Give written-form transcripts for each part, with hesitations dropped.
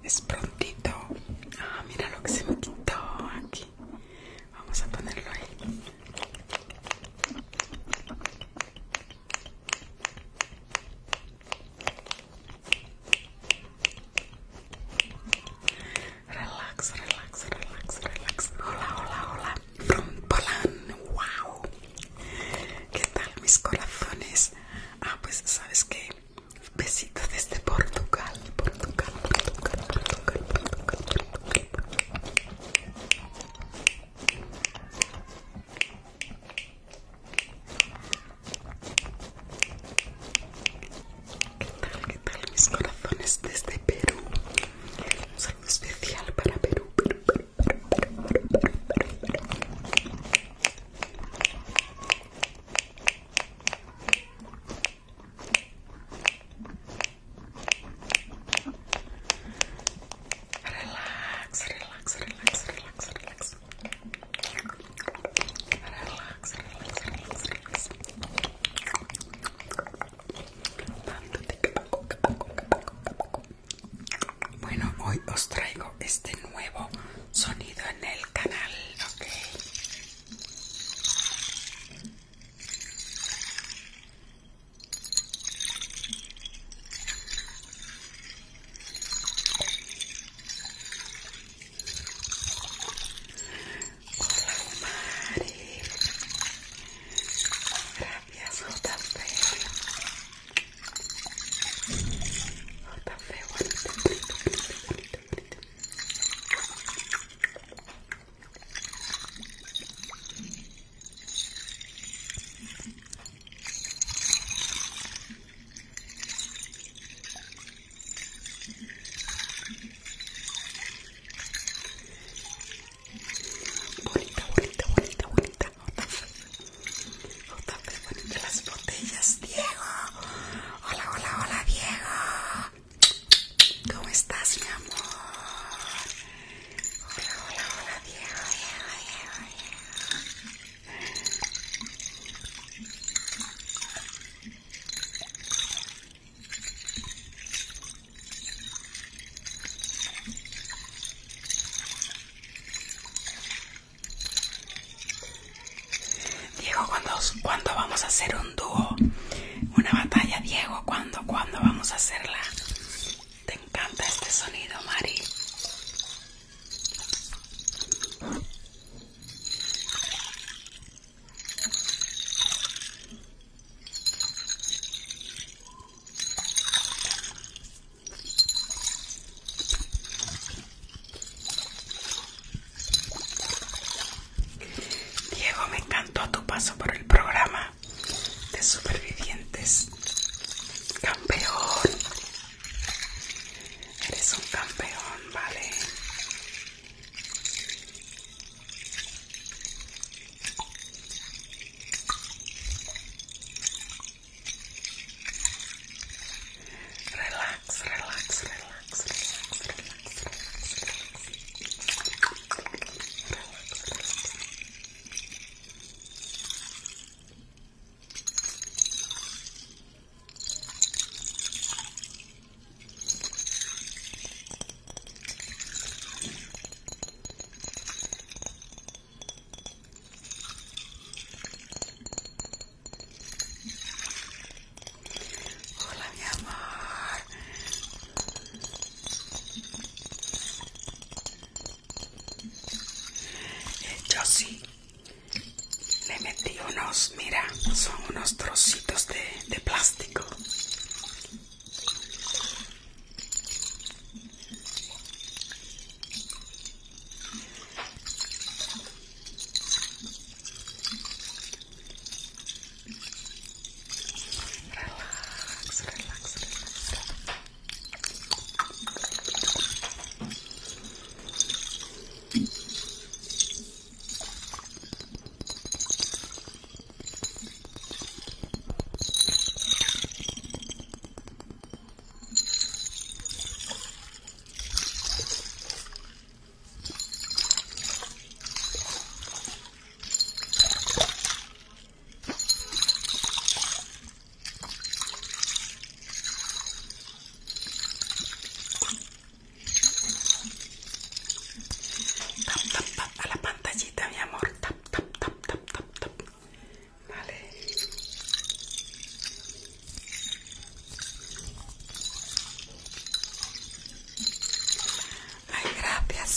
Es prontito. Ah, mira lo que se me quitó aquí. Vamos a ponerlo ahí. Relax, relax, relax, relax. Hola, hola, hola. Rompolan. Wow. ¿Qué tal, mis corazones? Ah, pues, ¿sabes qué? Besito desde Portugal. Portugal, Portugal, Portugal, Portugal, Portugal. ¿Qué tal, mis corazones desde Perú? Un saludo especial para Perú, Perú, Perú, Perú, Perú, Perú, Perú, Perú, Perú. Relax, relax, relax, relax, relax. Relax, relax, relax, relax. Bueno, hoy os traigo este nuevo sonido en el canal, ¿ok? Hola, Mari. Gracias, JP. JP, bonito, bonito, bonito, bonito, bonito. Bonita, bonita, bonita, bonita. JP, bonita las botellas. Diego. Hola, hola, hola, Diego. ¿Cómo estás, mi amor? Hola, hola, hola, Diego, Diego, Diego, Diego, ¿cuándo vamos a hacer un dúo? Una batalla, Diego. ¿Cuándo vamos a hacerla? Te encanta este sonido, Mari. Diego, me encantó tu paso por el programa de Supervivientes. Campeón. Eres un campeón.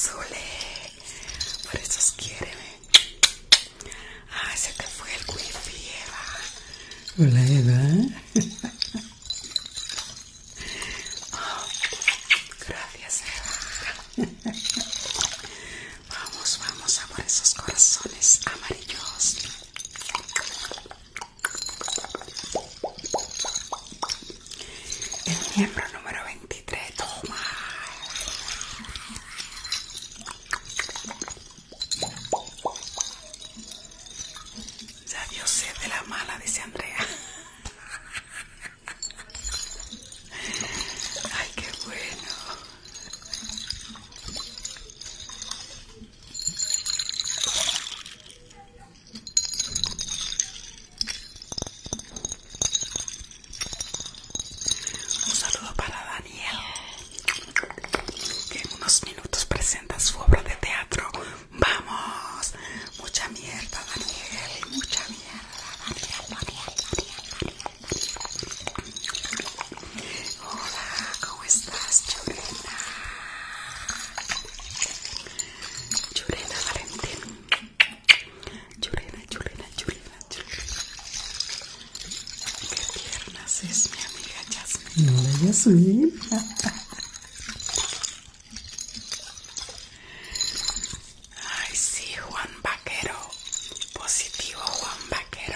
Zule. Por eso quiere. Ah, se te fue el wifi, Eva. Hola, Eva. Oh, gracias, Eva. Vamos a por esos corazones amarillos. El miembro número 23, toma. Ya dio sed de la mala, dice Andrea. Ay, qué bueno. Un saludo para Daniel, que en unos minutos presenta su obra de teatro. ¡Vamos! Mucha mierda, Daniel. Mucha mierda, Daniel. Hola, ¿cómo estás, Churena? Churena Valentín. Churena. Qué tiernas es mi amiga Jasmine. Hola, Yasmin. Ay, sí, Juan Vaquero. Positivo, Juan Vaquero.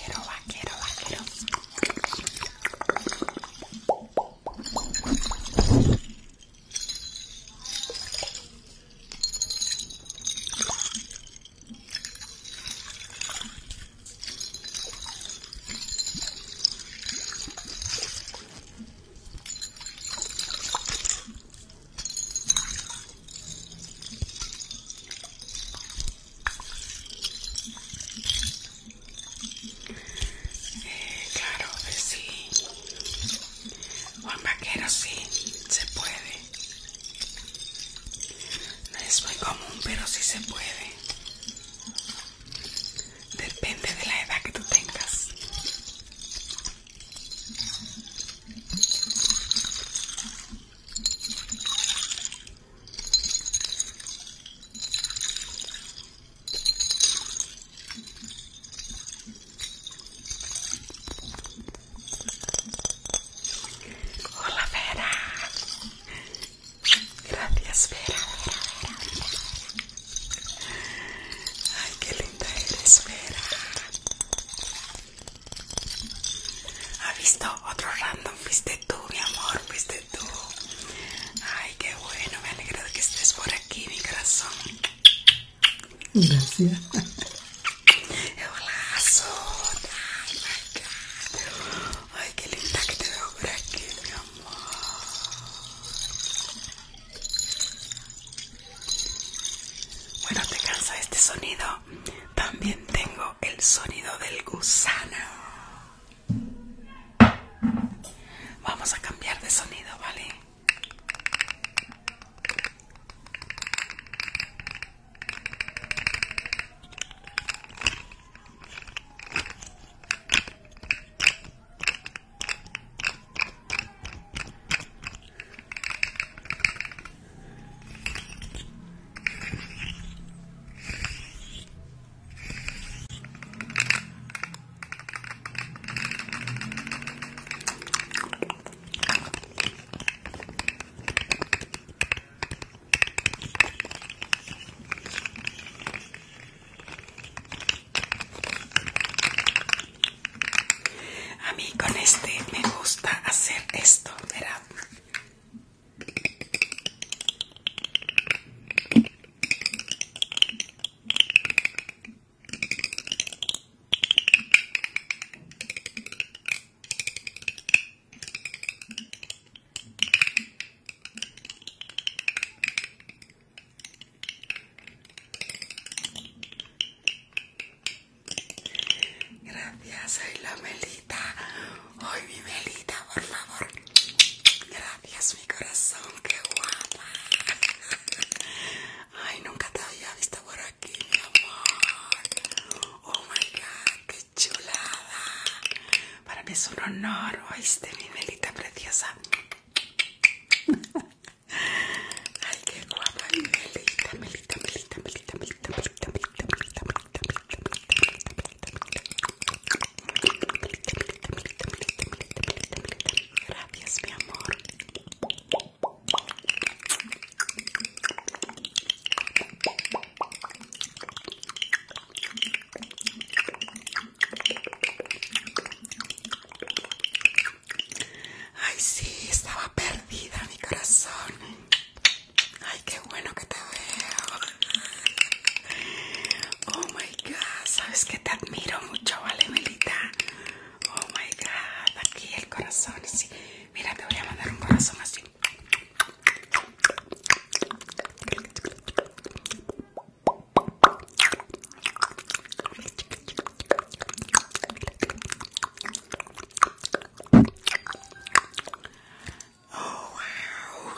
Claro que sí. Juan Vaquero, sí, se puede. No es muy común, pero sí se puede. Depende de la edad que tú tengas. Hola, Vera. Gracias, Vera. Ay, qué linda eres, Vera. ¿Ha visto otro random? Fuiste tú, mi amor, fuiste tú. Ay, qué bueno, me alegro de que estés por aquí, mi corazón. Gracias. Hola, Azul. Ay, my God. Ay, qué linda que te veo por aquí, mi amor. Bueno, ¿te cansa este sonido? También tengo el sonido del gusano. Vamos a cambiar de sonido, ¿vale? A mí con este me gusta hacer esto, ¿verdad? Gracias, ay, la Melita. Ay, mi Melita, por favor. Gracias, mi corazón, qué guapa. Ay, nunca te había visto por aquí, mi amor. Oh my God, qué chulada. Para mí es un honor, oíste, mi Melita preciosa. Ay, qué guapa, mi Melita. corazón. Ay, qué bueno que te veo. Oh my God, sabes que te admiro mucho, ¿vale, Melita? Oh my God, aquí el corazón, sí. Mira, te voy a mandar un corazón así. Oh, wow.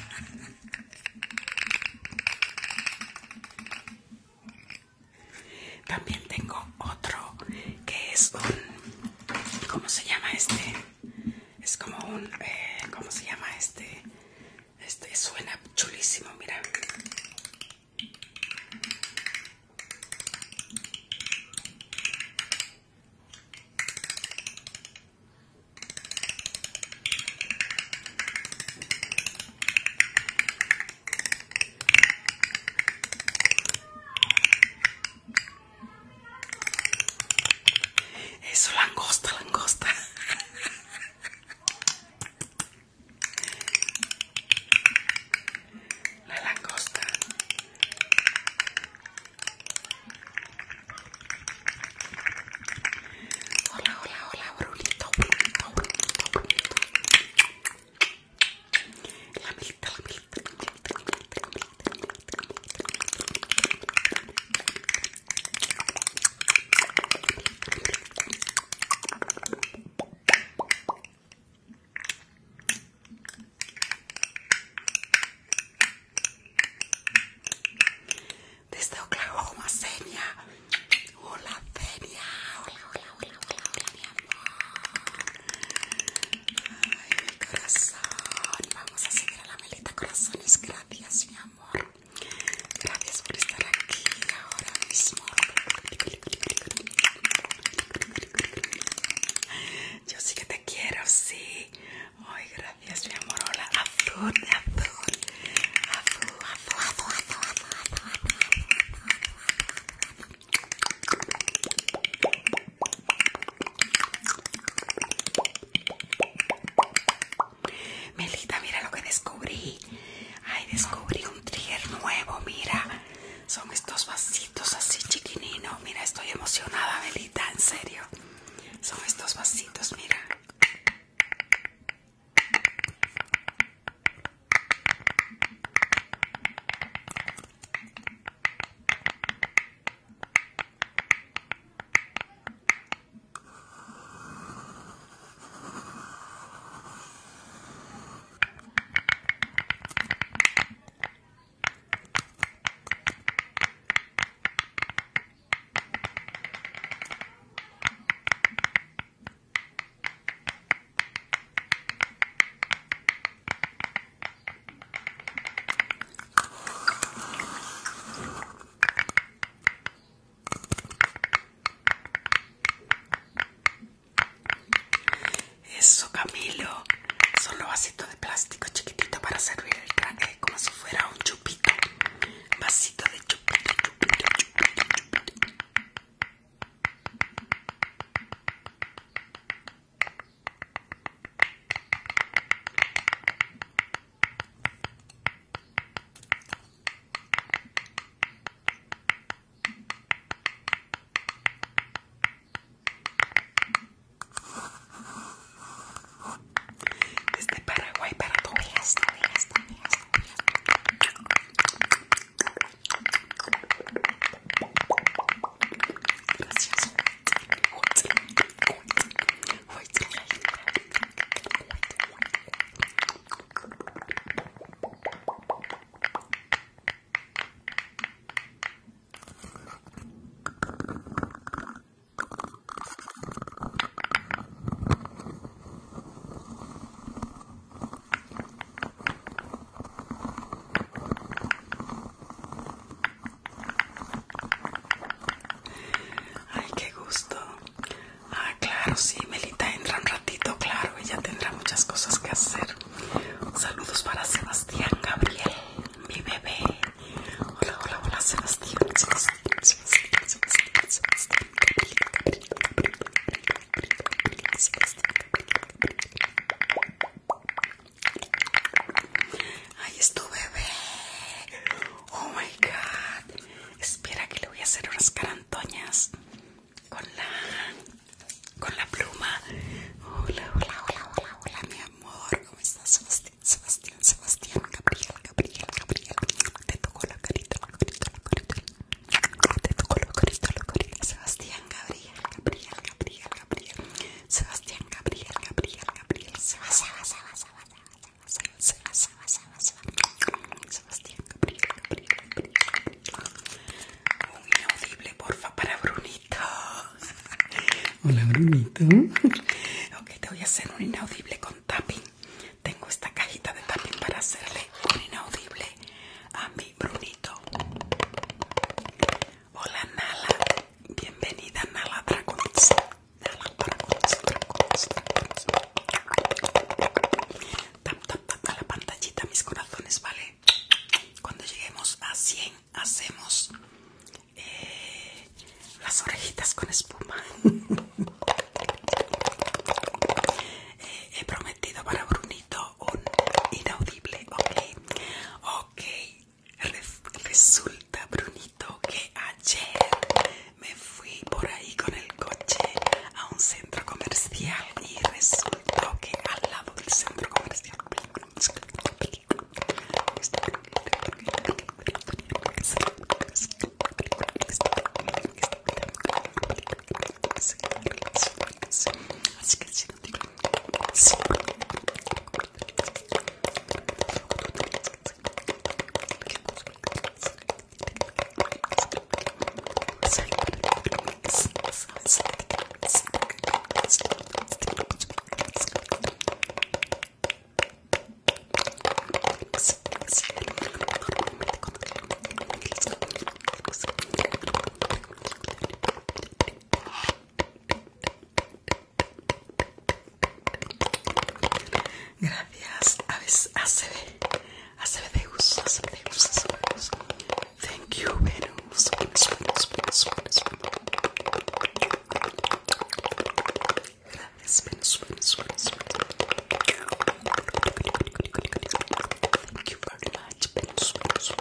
También tengo otro que es un... ¿Cómo se llama este? Es como un... ¿cómo se llama este? Este suena chulísimo, mira. Eso, langosta, langosta. La langosta. Hola, hola, hola, Brunito, Brunito, Brunito, Brunito. La Melita, la Melita, la Melita, la Melita, la Melita. Desde Oklahoma, Senia. Hola, Senia. Hola, hola, hola, hola, hola, mi amor. Ay, mi corazón. Vamos a seguir a la Melita Corazones. Gracias, mi amor. Gracias por estar aquí ahora mismo. Yo sí que te quiero, sí. Ay, gracias, mi amor. Hola, azul, azul. Azul, azul, azul, azul, azul, azul. Melita, mira lo que descubrí. Ay, descubrí un trigger nuevo, mira. Son estos vasitos así chiquininos. Mira, estoy emocionada, Melita, en serio. Son estos vasitos, mira. Eso, Camilo. Son los vasitos de plástico chiquitito para servir el traje como si fuera un chupito. Vasito de chupito, chupito, chupito, chupito. Desde Paraguay para Tobias, Tobias, Tobias. Hola, Brunito. Ok, te voy a hacer un inaudible con tapping. Tengo esta cajita de tapping para hacerle un inaudible a mi Brunito. Hola, Nala. Bienvenida, Nala Dragons. Nala Dragons, Dragons, Dragons. Tap, tap, tap a la pantallita, mis corazones, ¿vale? Cuando lleguemos a 100, hacemos las orejitas con espuma. He prometido para Brunito un inaudible, ok. Resulta, Brunito, que ayer me fui por ahí con el coche a un centro comercial y resultó que al lado del centro comercial así que si no te gracias. ACB de uso. Thank you, Venus. Gracias, Venus. Thank you very much, Venus.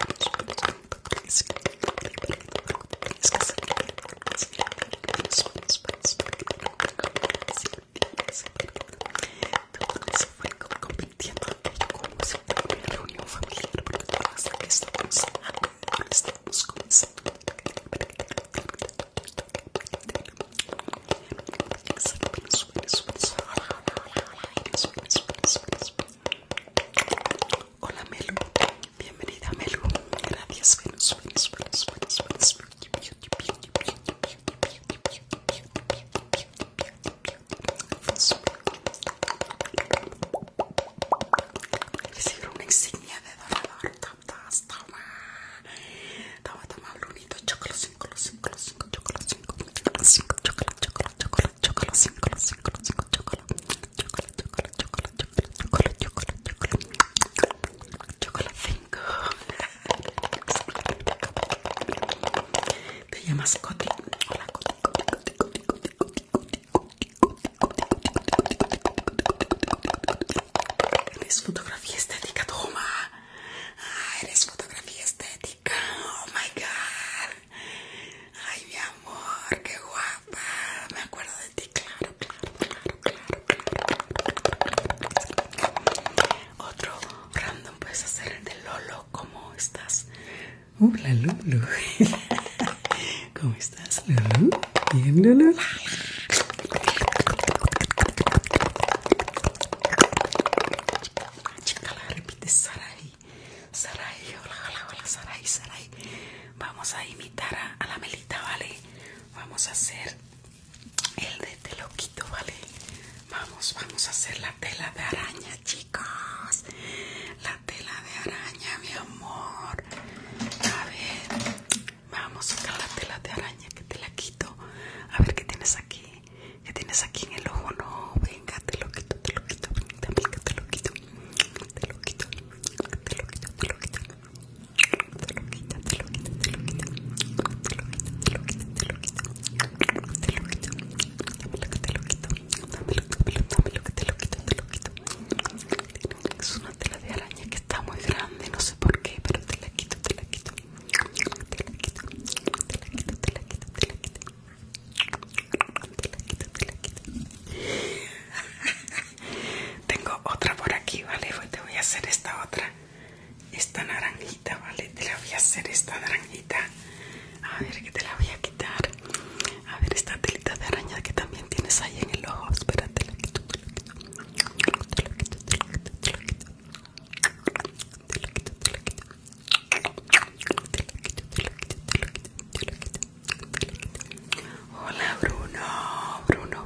Se fue convirtiendo en como si fuera una reunión familiar, porque hasta que estamos comenzando. Hola, Melu. Bienvenida, Melu. Gracias, Venus. Recibieron una insignia de dorador. Toma, Brunito. Chócalo 5, los 5, chócalo 5. 5, chócalo 5, los 5, chócalo. Chócalo 5. Te llamas Coti. Hola, Coti. Eres fotografía estética, toma. Eres fotografía estética. Oh my god. Ay, mi amor, qué guapa. Me acuerdo de ti, claro. Otro random puedes hacer el de Lolo. ¿Cómo estás? Hola, Lulu. ¿Cómo estás, Lulu? Bien, Lulu. Chica, la repite Sarai. Hola, Sarai. Vamos a imitar a la Melita, ¿vale? Vamos a hacer el de te lo quito, ¿vale? Vamos a hacer la tela de araña, chicos. La tela de araña, mi amor. A ver, vamos a sacar la tela de araña que te la quito. A ver qué tienes aquí. ¿Qué tienes aquí en el ojo? No, venga, te lo quito. También que te lo quito. Es una tela de araña que está muy grande, no sé por qué, pero te la quito. Tengo otra por aquí, ¿vale? Te voy a hacer esta otra. Esta naranjita, ¿vale? Te la voy a hacer esta naranjita. A ver, que te la voy a quitar. A ver, esta telita de araña que también tienes ahí en el ojo. Espérate, te la quito. Hola, Bruno.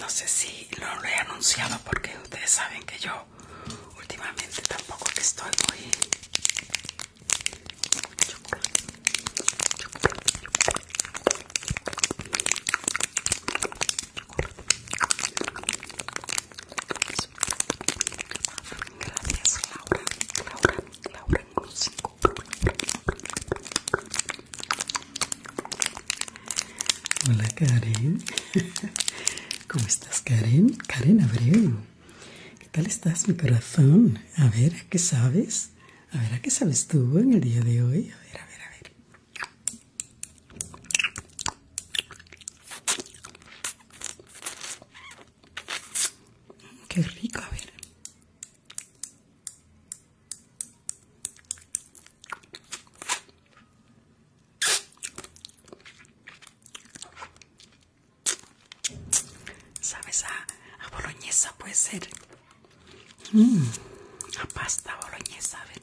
no sé si no lo he anunciado porque ustedes saben que yo últimamente tampoco que estoy muy gracias Laura en unos 5. Hola Karen. ¿Cómo estás Karen? Karen Abreu. ¿Qué tal estás mi corazón? A ver, ¿a qué sabes? A ver, ¿a qué sabes tú en el día de hoy? A ver, a ver, a ver. Qué rico, a ver. ¿Sabes? A boloñesa puede ser. A pasta boloñesa, a ver.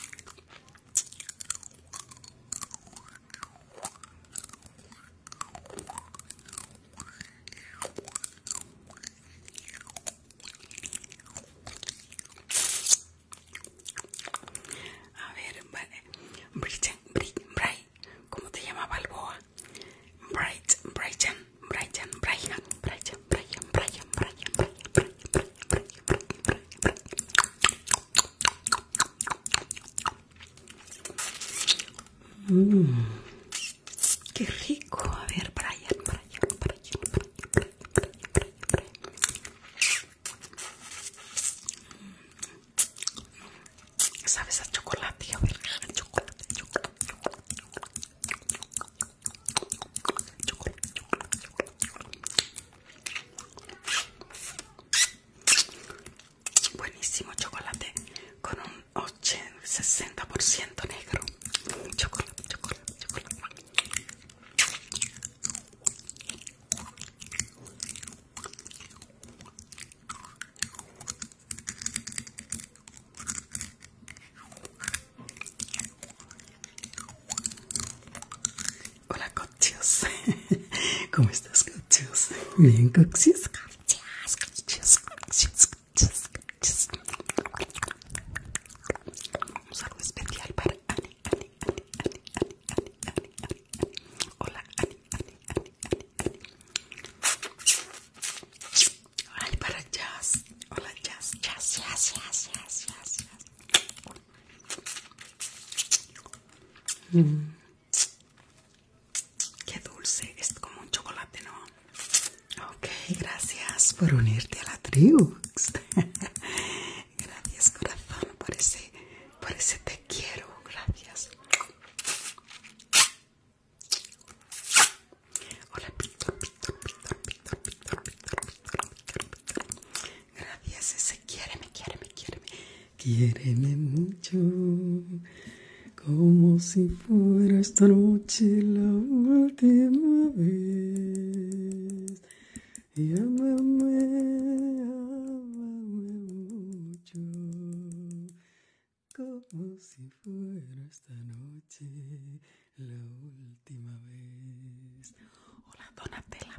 A ver, ¿cómo te llama Balboa? Brian. Qué rico. A ver, Brian. ¿Sabes a chocolate? A ver, a chocolate. Buenísimo chocolate con un 60% negro. Chocolate. Hola, cochios. ¿Cómo estás, cochos? Bien, cochos. Un saludo especial para Ani. Hola, Ani. Ay, para Jazz. Hola, Jazz. Qué dulce. Es como un chocolate, ¿no? Ok, gracias por unirte a la tribu. Gracias, corazón, por ese te quiero. Gracias. Hola, Víctor. Gracias, ese quiéreme. Quiéreme mucho, como si fuera esta noche la última vez. Y ámame mucho, como si fuera esta noche la última vez. Hola, Donatella.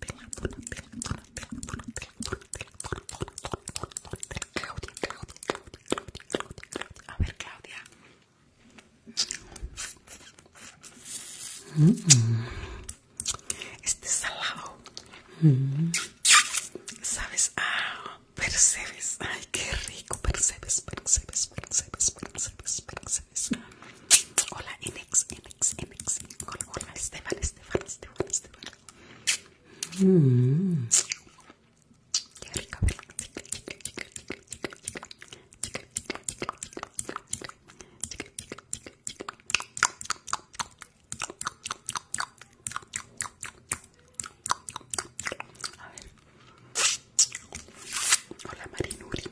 Claudia. A ver, Claudia. Este salado. ¿Sabes? Percebes. Ay, qué rico. Percebes. Hola, Inex. Hola, Esteban. Qué rico. Hola, Marinuri.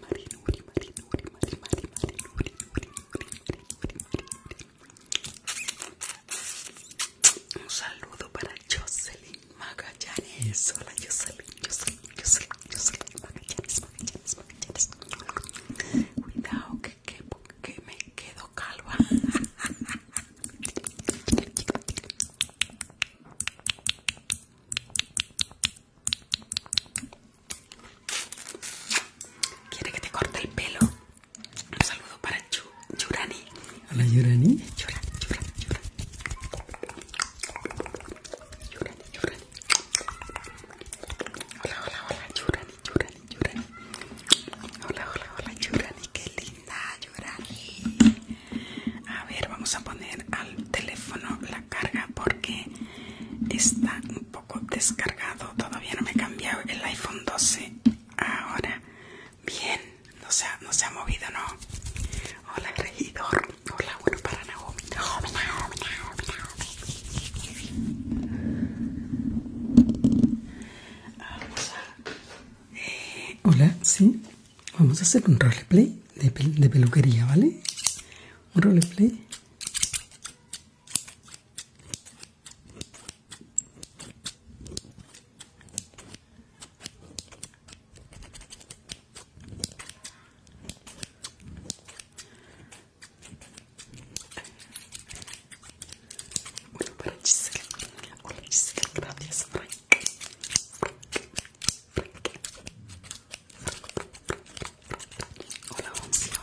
Un saludo para Jocelyn Magallanes. Hola, Jocelyn Magallanes. Cuidado que me quedo calva. descargado, todavía no me he cambiado el iPhone 12 ahora. Bien, no se ha movido, ¿no? Hola, regidor. Hola, bueno, para Naomi. Vamos a... Hola, sí. Vamos a hacer un roleplay de peluquería, ¿vale? Un roleplay. Bueno, para Giselle. Hola, Giselle, gracias, Frank. Hola, Onsi.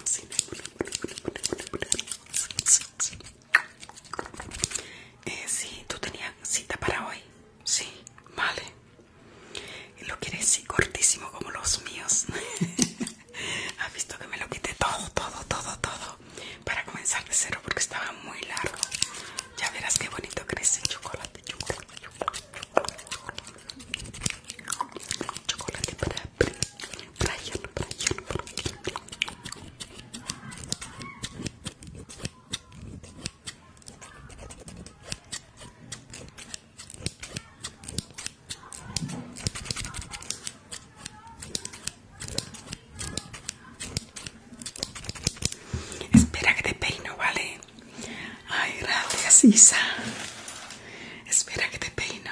Sí, tú tenías cita para hoy. Sí, vale. Y lo quieres, sí, cortísimo como los míos. Has visto que me lo quité todo para comenzar de cero porque estaba muy largo. Ya verás qué bonito crece. Chocolate para Brian. Espera que te peino, ¿vale? Ay, gracias, Isa. Espera que te peino.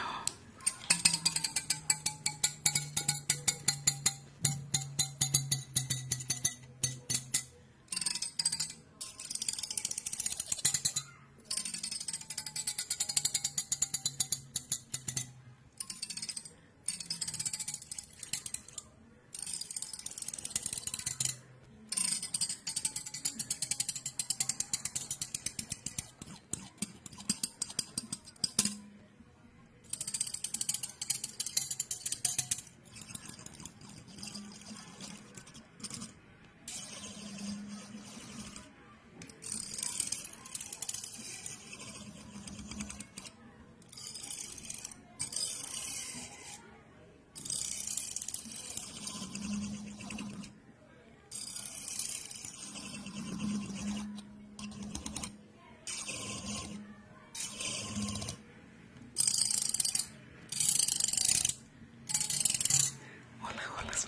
Hola,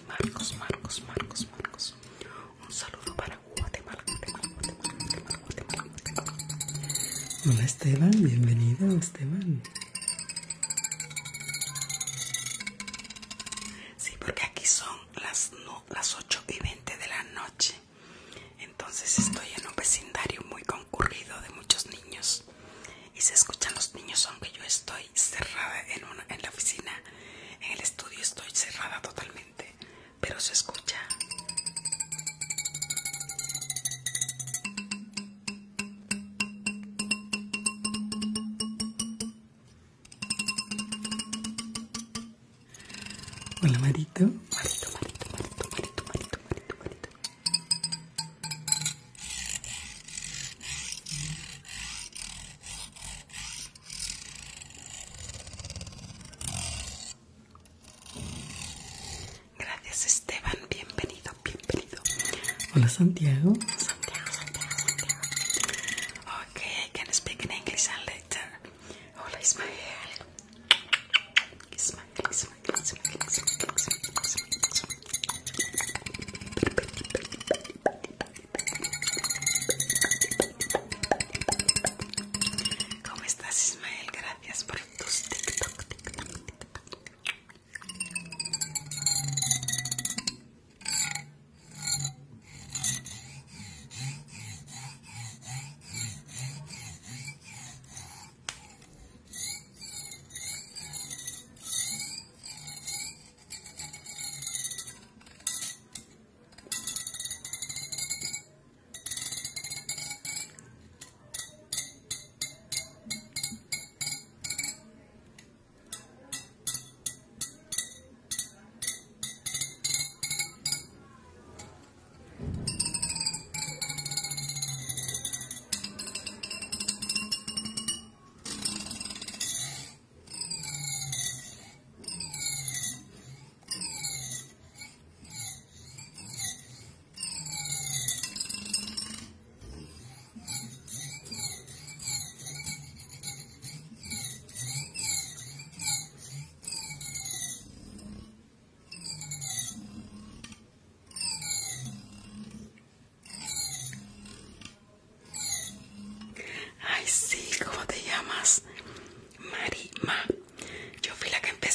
Marcos. Un saludo para Guatemala. Hola, Esteban. Bienvenido, Esteban. Sí, porque aquí son las 8:20 de la noche. Entonces estoy en un vecindario muy concurrido de muchos niños. Y se escuchan los niños, aunque yo estoy cerrada en la oficina. En el estudio estoy cerrada totalmente. Pero se escucha. Hola, Marito. Marito. Gracias, Esteban. Bienvenido. Hola, Santiago. Okay, I can speak in English and later. Hola, Ismael. ¿Cómo estás, Ismael? Gracias por tus TikTok.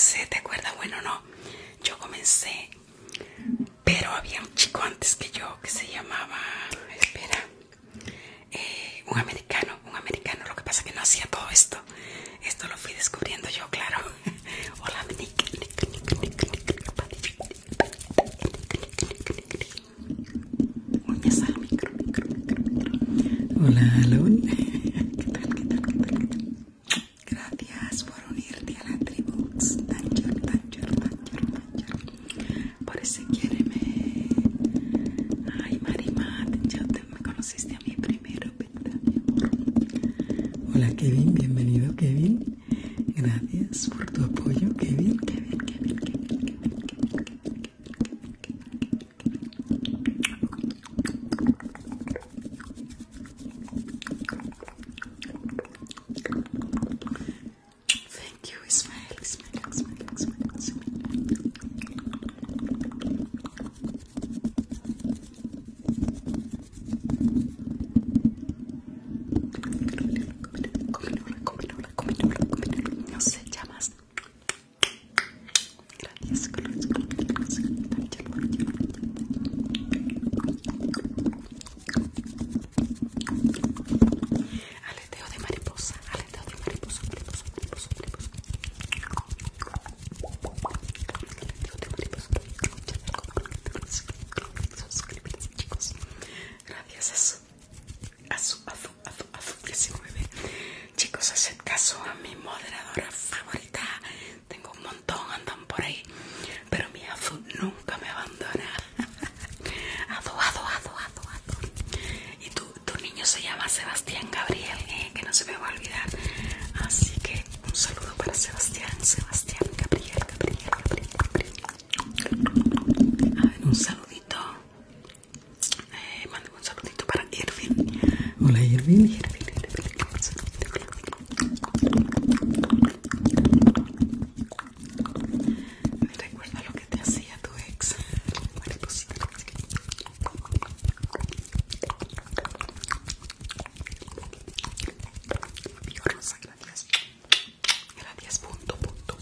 comencé, ¿te acuerdas? Bueno, no, yo comencé, pero había un chico antes que yo que se llamaba, espera, un americano, lo que pasa es que no hacía todo esto. Esto lo fui descubriendo yo, claro. Hola, Nick. Uñas al micro. Hola, Alon. ¿Qué tal? Gracias por unirte a la tribu. Danger. Por ese quiéreme. Ay, Marimat, ya me conociste a mí primero, ¿verdad, mi amor? Hola, Kevin. Bienvenido, Kevin. Gracias por tu apoyo, Kevin. Thank you, Ismael. No sé, llamas. Gracias. Aleteo de mariposa. Chicos, gracias a su 19. Chicos, haced caso a mi moderadora favorita. Tengo un montón, andan por ahí, pero mi Azu nunca me abandona. Azu. Y tu niño se llama Sebastián Gabriel, que no se me va a olvidar. Así que un saludo para Sebastián Gabriel. A ver, un saludito. Mándame un saludito para Irving. Hola, Irving. Recuerda lo que te hacía tu ex. Mariposita. Amigo Rosa, gracias. Gracias, punto.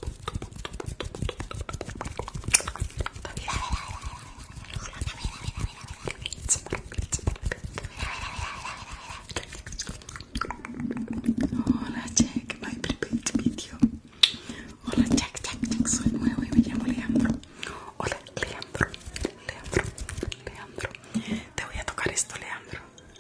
Hola, check my prepaid video. Hola, Jack, soy nuevo y me llamo Leandro. Hola, Leandro. Te voy a tocar esto, Leandro.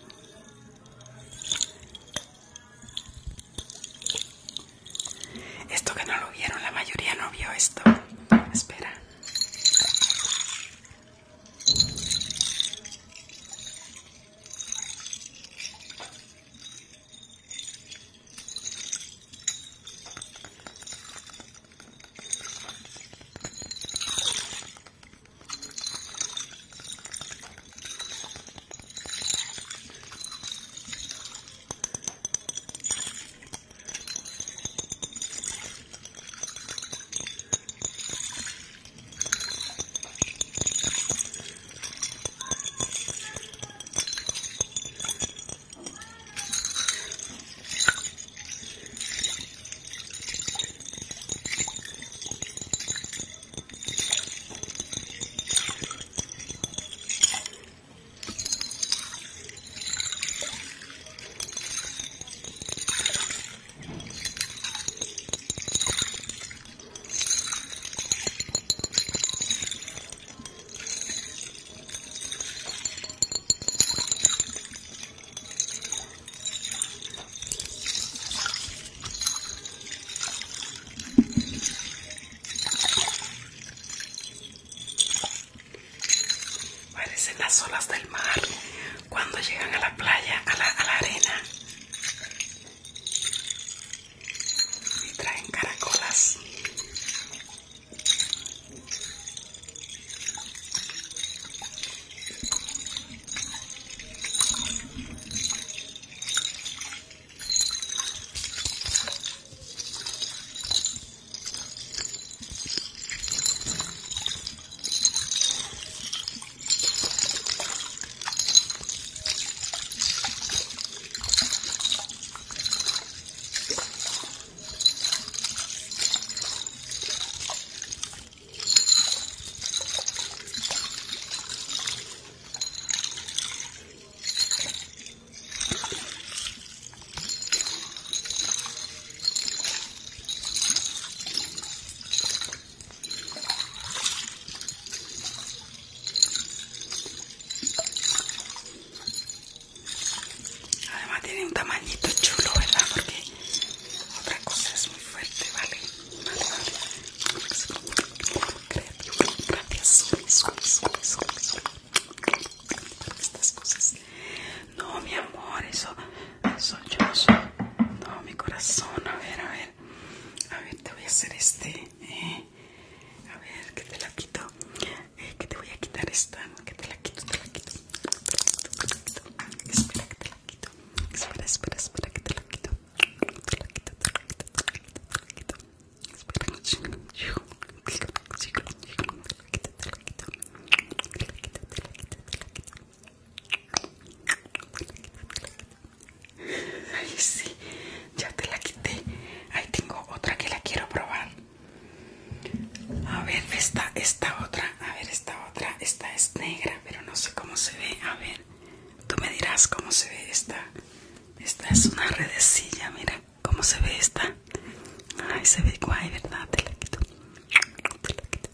Esto que no lo vieron, la mayoría no vio esto. Espera. Parecen las olas del mar cuando llegan a la playa, a la arena. Y traen caracolas. hacer a ver, que te la quito. Que te voy a quitar esta. Que te la quito, te la quito. Espera que te la quito. Espera que te la quito. Te la quito, te la quito, te la quito, te la quito. Espera. Te la quito, te la quito. Te la quito, te la quito, te la quito. Ay, sí, ya te la quité. Ahí tengo otra que la quiero probar. A ver, esta otra. A ver, esta otra. Esta es negra, pero no sé cómo se ve. A ver, tú me dirás cómo se ve esta. Esta es una redecilla, mira cómo se ve esta. Ay, se ve guay, ¿verdad? Te la quito. Te la quito.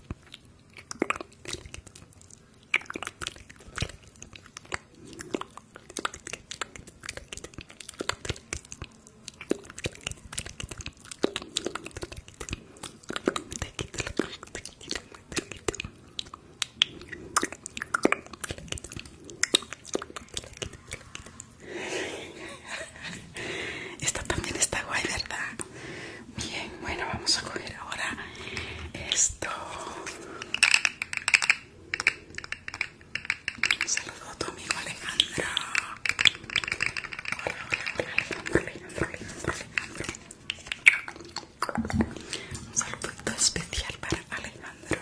Esta también está guay, ¿verdad? Bien, bueno, vamos a coger ahora esto. Un saludo a tu amigo Alejandro. Hola, Alejandro. Un saludito especial para Alejandro.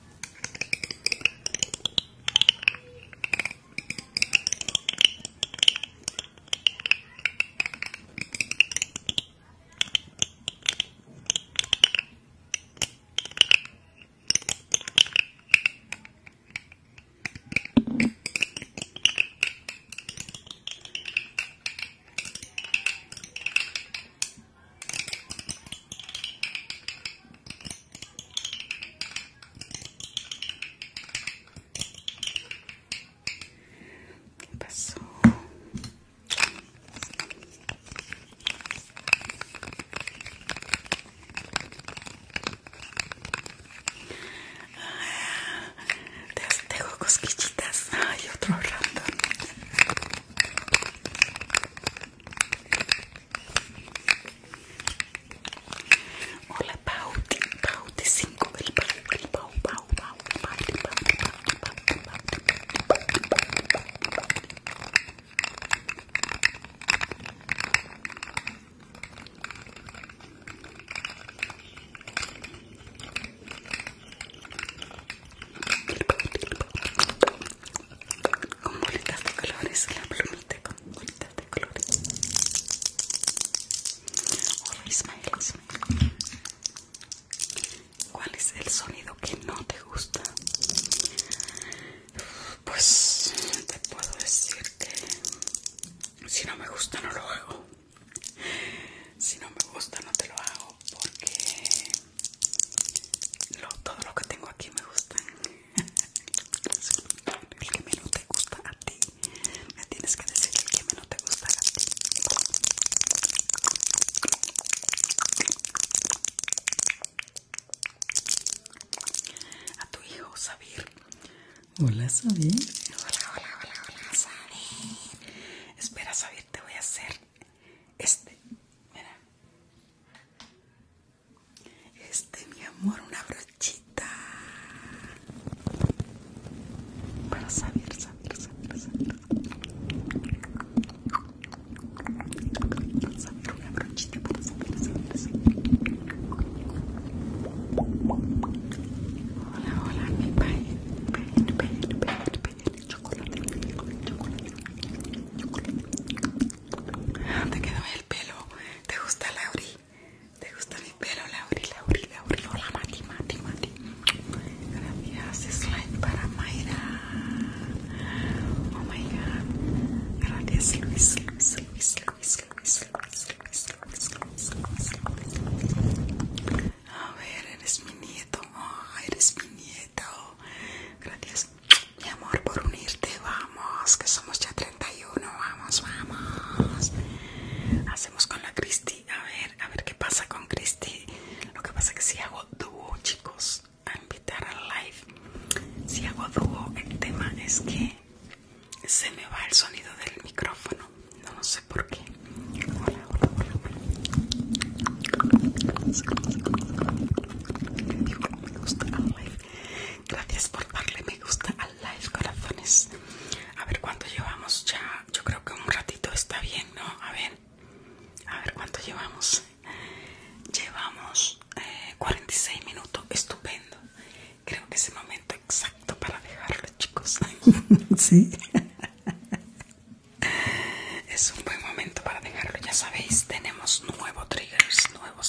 ¿Qué pasó? Te hago cosquillitas. Ay, otro random. Hola, Pauti 5. El Pau. Con bolitas de colores, la plumita con bolitas de colores. Hola, Ismael. ¿Cuál es el sonido que no te gusta? Pues te puedo decir que si no me gusta no lo hago. Si no me gusta no te lo hago porque todo lo que tengo aquí me gusta. El que menos te gusta a ti. Me tienes que decir el que menos te gusta a ti. A tu hijo, Sabir. Hola, Sabir. Hola, Sabir. Espera, Sabir, te voy a hacer mira. Mi amor, una brochita. Para Sabir. Una brochita para Sabir. Hola, mi país. Chocolate. Te quedó el pelo. ¿Te gusta, Lauri? ¿Te gusta mi pelo, Lauri? Hola, Mati. Gracias, slime para Mayra. Oh my god. Gracias, Luis. A ver, eres mi nieto. Oh, eres mi nieto. Gracias, mi amor, por unirte. Vamos, que somos ya 31. Vamos. Hacemos con la Cristi. A ver qué pasa con Cristi. Lo que pasa es que si hago dúo, chicos, a invitar al live. Si hago dúo, el tema es que se me va el sonido del micrófono. No sé por qué. Hola. Sí. Es un buen momento para dejarlo, ya sabéis, tenemos nuevos triggers.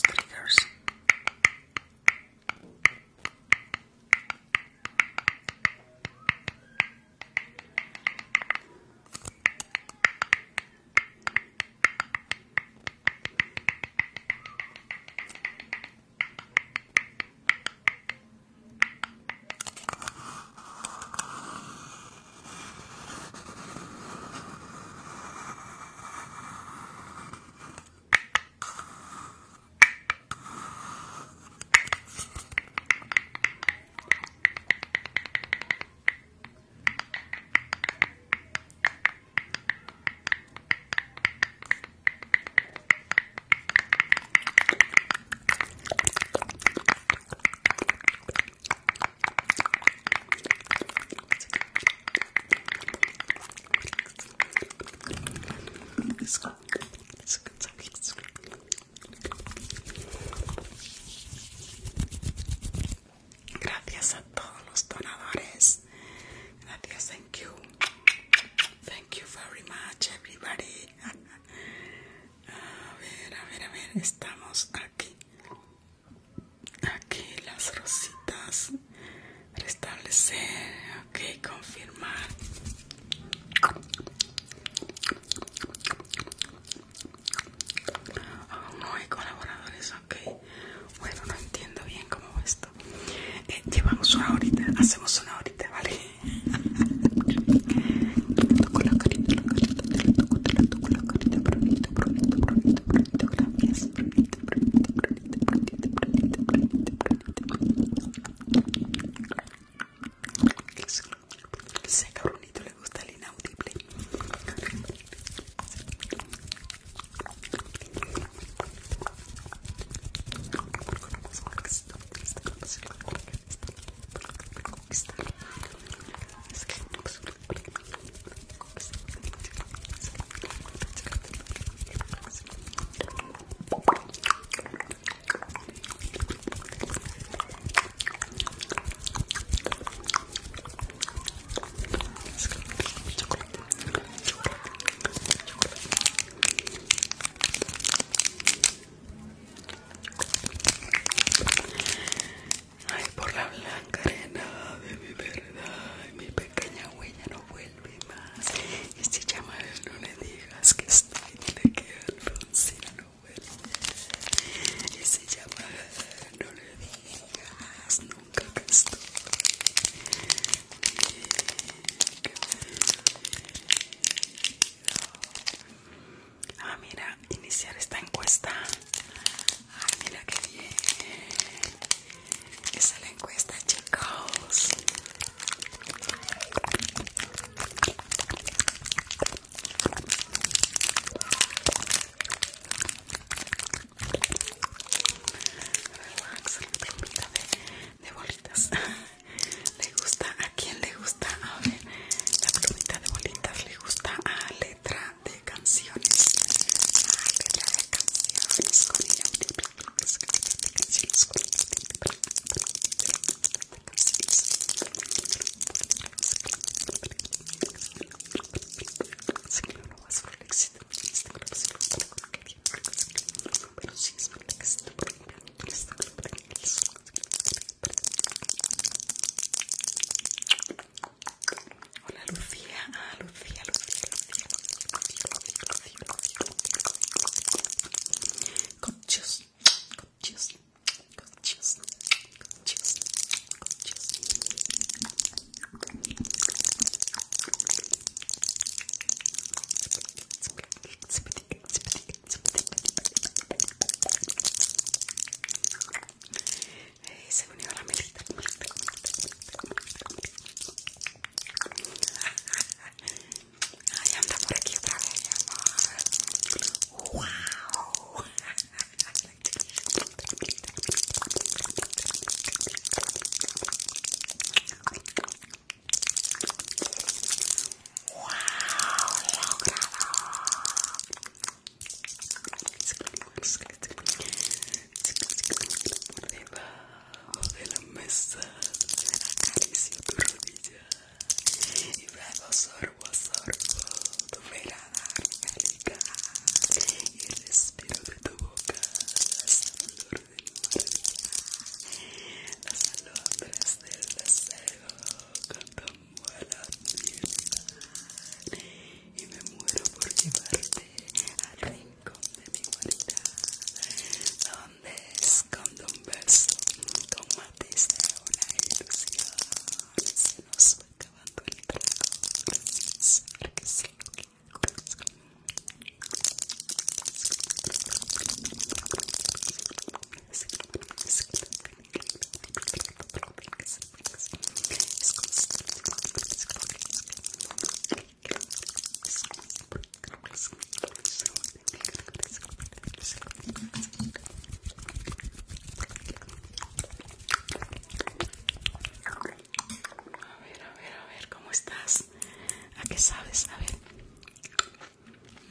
Gracias a todos los donadores. Gracias, thank you. Thank you very much, everybody. A ver, estamos aquí. Aquí las rositas. Restablecer, ok, confirmar. Oh, no hay colaboradores, ok. Bueno, no entiendo bien cómo va esto. Llevamos una horita, hacemos una horita, ¿vale? Toco la carita, te la toco la carita, bonito, gracias, bonito. Ese cabronito le gusta el inaudible. Ay, por la blanca arena de mi verdad, mi pequeña huella no vuelve más. Y si llama a él, no le digas que estoy, dile que Alfonsina no vuelve. Y si llama a él, no le digas nunca que estoy. Ah, mira, iniciar esta encuesta. Ay, mira qué bien. Esa es la encuesta, chicos. Relax, la plumita de bolitas. ¿Le gusta? ¿A quién le gusta? A ver, la plumita de bolitas le gusta a letra de canciones. A letra de canciones con ella.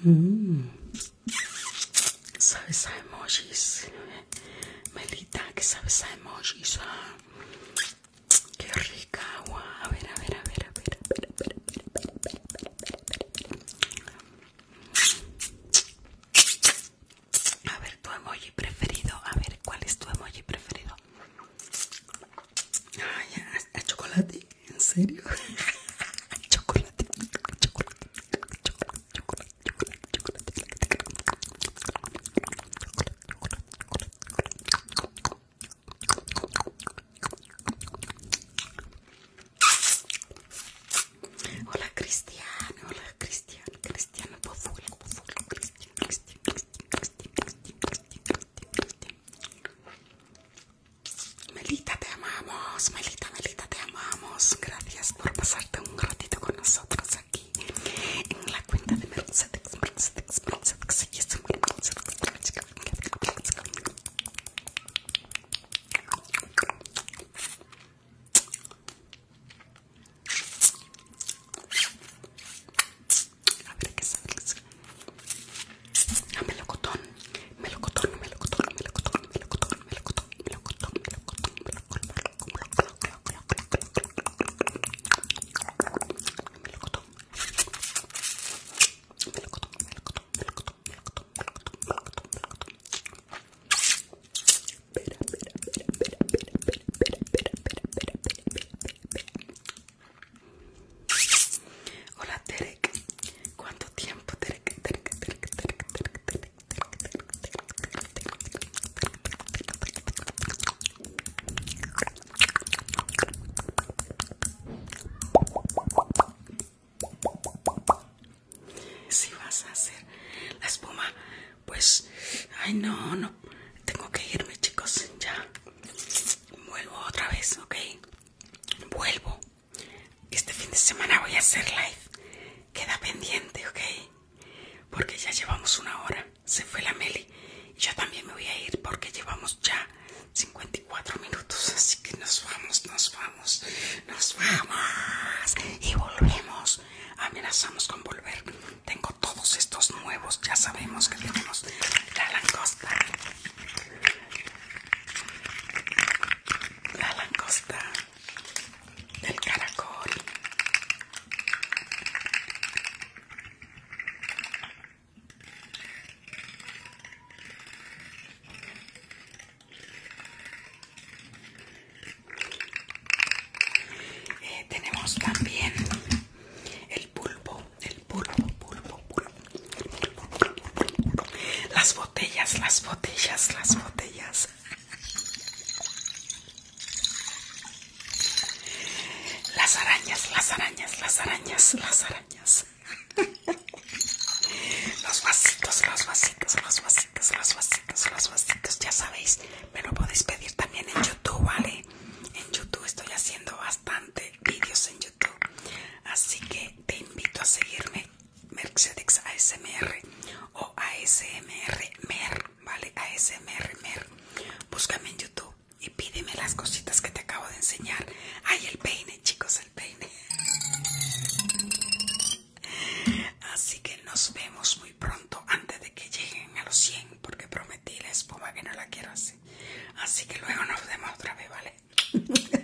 ¿Sabes a emojis? Melita, ¿qué sabes a emojis? Qué rica agua. A ver, a ver, a ver, a ver, a ver, a ver, a ver, a ver, tu emoji preferido. A ver, ¿cuál es tu emoji preferido? Ay, ¿a chocolate? ¿En serio? Chocolate, chocolate, chocolate, chocolate, chocolate, hola Cristian, hola Cristian, Cristiano Pozuelo, Pozuelo, Cristian, Cristian, Cristian, Cristian, Cristian, Cristian, Cristian. Melita, te amamos, Melita, Melita, te amamos. Gracias por pasarte un ratito con nosotros aquí en la cuenta de Mercedes, Mercedes, Mercedes, y es muy a ver qué sabes. Ah, melocotón, melocotón, melocotón, melocotón, melocotón, melocotón, melocotón, melocotón, hola Derek, ¿cuánto tiempo Derek, Derek, Derek, Derek, Derek, Derek, si vas a hacer la espuma, pues, ay no, no, tengo que irme chicos, ya, vuelvo otra vez, ok, vuelvo, este fin de semana voy a hacer live, queda pendiente, ok, porque ya llevamos 1 hora, se fue la Meli, y yo también me voy a ir porque llevamos ya 54 minutos, así que nos vamos, nos vamos, nos vamos, y volvemos, amenazamos con volver, tengo todos estos nuevos, ya sabemos que tenemos la langosta del caracol, tenemos también el pulpo, las botellas, las botellas, las botellas. Las arañas, las arañas, las arañas, las arañas. Los vasitos, los vasitos, los vasitos, los vasitos, los vasitos. Ya sabéis, me lo podéis pedir también en YouTube, ¿vale? En YouTube estoy haciendo bastante vídeos en YouTube. Así que te invito a seguirme, Mercedes ASMR o ASMR Mer, ¿vale? ASMR Mer. Búscame en YouTube y pídeme las cositas que te acabo de enseñar. Ay, el peine, chicos, el peine. Así que nos vemos muy pronto antes de que lleguen a los 100, porque prometí la espuma que no la quiero hacer. Así que luego nos vemos otra vez, ¿vale?